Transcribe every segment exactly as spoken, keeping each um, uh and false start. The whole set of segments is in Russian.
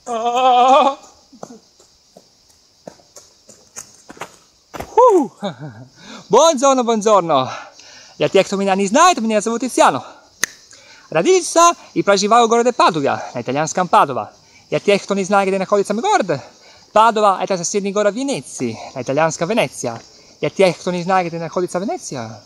Oh. Uh. Buongiorno, buongiorno. Я тех, кто меня не знает, меня зовут Tiziano. Родился и проживаю в городе Падуя, на итальянском Падова. Я тех, кто не знает, где находится мой город. Падова – это соседний город Венеции, на итальянском Венеция. Я тех, кто не знает, где находится Венеция.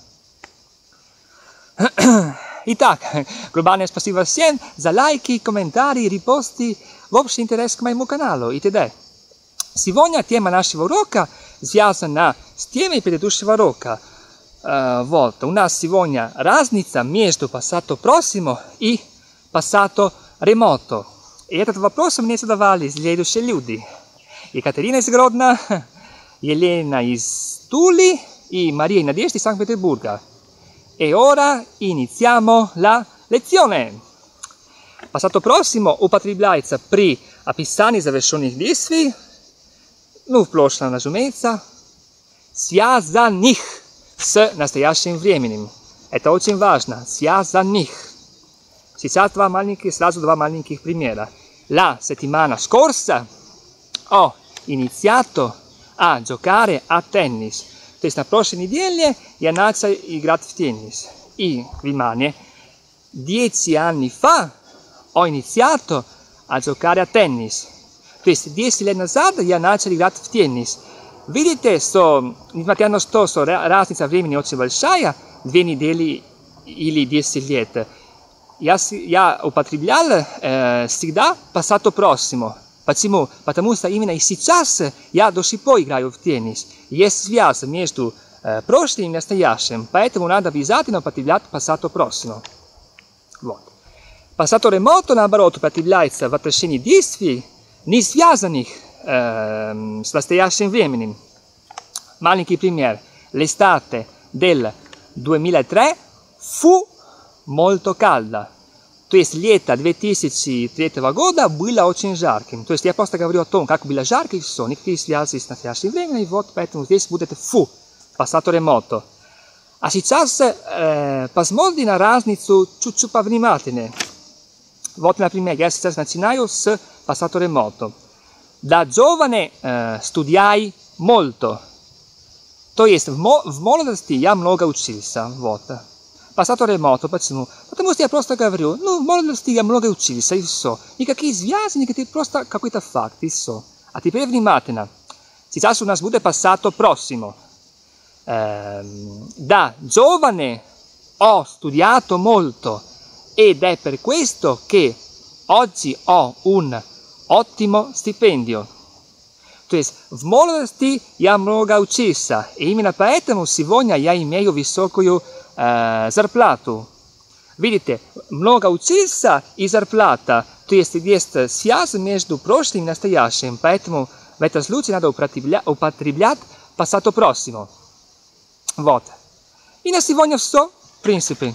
Итак, глобальное спасибо всем за лайки, комментарии, репосты, в общий интерес к моему каналу и т.д. Сегодня тема нашего урока связана с темой предыдущего урока. Uh, вот, у нас сегодня разница между passato prossimo и passato remoto. И этот вопрос мне задавали следующие люди. Екатерина из Гродно, Елена из Тули и Мария Надежда из Санкт-Петербурга. E ora iniziamo la lezione. Passato prossimo употребляется при описании завершенных действий, ну, в прошлом, разумеется, связанных с настоящим временем. Это очень важно. Связанных. Сейчас два маленьких, сразу два маленьких примера. La settimana scorsa ho iniziato a giocare a tennis. То есть на прошлой неделе я начал играть в теннис. И, внимание, dieci anni fa ho iniziato a giocare a tennis. То есть десять лет назад я начал играть в теннис. Видите, что, несмотря на то, что разница времени очень большая, две недели или десять лет, я, я употреблял э, всегда passato prossimo. Почему? Потому что именно и сейчас я до сих пор играю в теннис. Есть связь между э, прошлым и настоящим, поэтому надо обязательно употреблять passato prossimo. Вот. Passato remoto, наоборот, употребляется в отношении действий, не связанных э, с настоящим временем. Маленький пример. L'estate del duemilatré fu molto calda. То есть лето две тысячи третьего года было очень жарким. То есть я просто говорю о том, как было жарко и все. Никакие связи с настоящим временем. И вот поэтому здесь будет fu, passato remoto. А сейчас э, посмотрим на разницу чуть-чуть повнимательнее. Вот, например, я сейчас начинаю с passato remoto. Da giovane eh, studiai molto. То есть в, мо в молодости я много учился. Вот. Passato remoto. Почему? Потому что я просто говорю, ну, в молодости я много учился, и все. Никакие связи, никакие, просто какой-то факт, и все. А теперь внимательно. Сейчас у нас будет passato prossimo. Eh, da giovane ho studiato molto ed è per questo che oggi ho un ottimo stipendio. То есть в молодости я много учился, и именно поэтому сегодня я имею высокую э, зарплату. Видите, много учился и зарплата, то есть есть связь между прошлым и настоящим, поэтому в этом случае надо употреблять, употреблять passato prossimo. Вот. И на сегодня все, в принципе.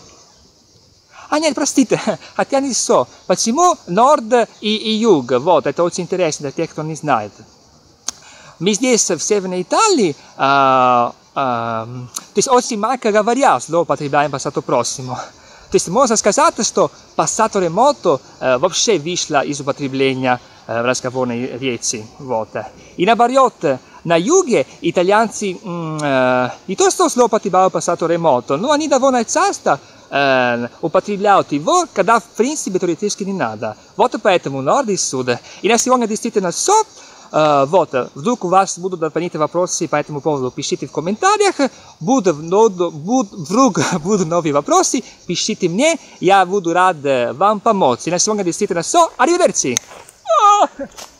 А нет, простите, хотя не все. Почему норд и, и юг? Вот, это очень интересно для тех, кто не знает. Мы здесь, в Северной Италии, а, а, то есть очень мягко говоря, злоупотребляем passato prossimo. То есть можно сказать, что passato remoto а, вообще вышло из употребления а, в разговорной речи. Вот. И наоборот, на юге итальянцы а, не то что злоупотребляют passato remoto, но они довольно часто Uh, употребляют его, когда в принципе теоретически не надо. Вот поэтому норд и суд. И на сегодня действительно все. Uh, вот, вдруг у вас будут дополнительные вопросы по этому поводу, пишите в комментариях. Буду, буду, буду, вдруг будут новые вопросы, пишите мне, я буду рад вам помочь. И на сегодня действительно все. Arrivederci!